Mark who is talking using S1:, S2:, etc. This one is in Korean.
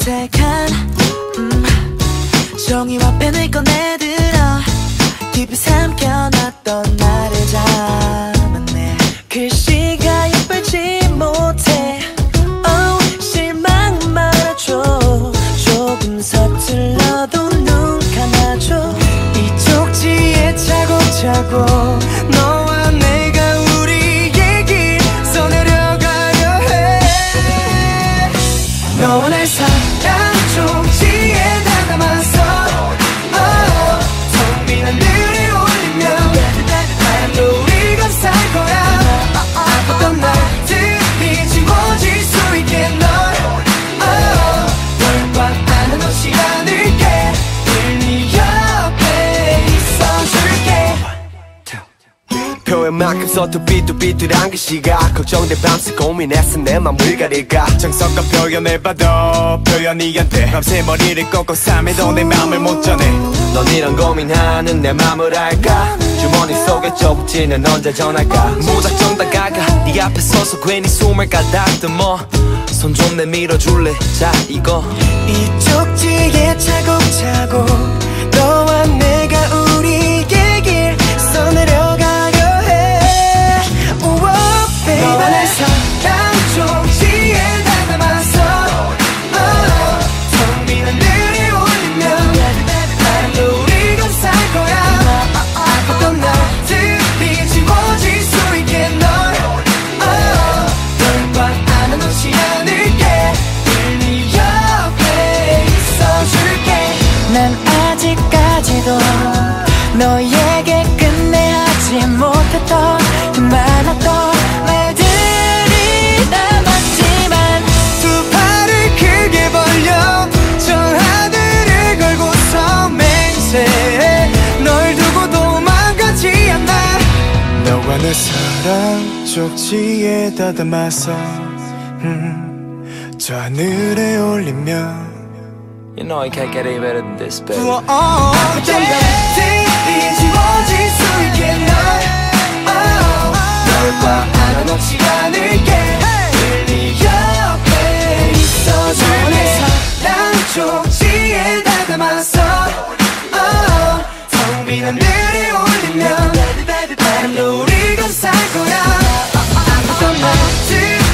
S1: 어색한 종이와 펜을 꺼내들어 깊이 삼켜놨던 나를 잡았네. 글씨가 예쁠지 못해 실망 말아줘. 조금 서툴러도 눈 감아줘. 이 쪽지에 차곡차곡 너와 내가 우리의 길 써내려가려 해. 너와 날 사랑 쪽지에다 담아서 텅 빈 하늘에 올리면 바람도 우리가 살 거야. 어떤 날들이 지워질 수 있게 널 꽉 안아놓지 않을게. 늘 네 옆에 있어줄게.
S2: 표현만큼 서투 삐뚤한 글씨가 걱정돼 밤새 고민했어 내 맘을 가릴까. 정성껏 표현해봐도 표현이 안 돼. 밤새 머리를 꺾고 삶에도 내 맘을 못 전해. 넌 이런 고민하는 내 맘을 알까. 주머니 속에 쪽지는 언제 전할까. 무작정 다가가 네 앞에 서서 괜히 숨을 가다듬어. 손 좀 내밀어 줄래. 자 이거
S1: 이 쪽지에 차곡차곡 너와 내가 우리의 길 써내려가려 해. 너와 내 사랑 쪽지에다 담아서 텅 빈 하늘에 올리면 바람도 우리가 살 거야. 어떤 날들이 지워질 수 있게 널 꽉 안아놓지 않을게. 늘 네 옆에 있어줄게. 난 아직까지도 너에게 끝내 하지 못했던 그 많았던 말들이 남았지만 두 팔을 크게 벌려 저 하늘을 걸고서 맹세해. 널 두고 도망가지 않아. 너와 내 사랑 쪽지에다 담아서 저 하늘에 올리면
S2: You know I can't get any better than this, baby.
S1: 어떤 날들이 지워질 수 있게 널 꽉 안아놓지 않을게. 늘 네 옆에 있어줄게. 사랑 쪽지에다 담아서 텅 빈 하늘에 올리면 바람도 우리가 살 거야. 어떤 날들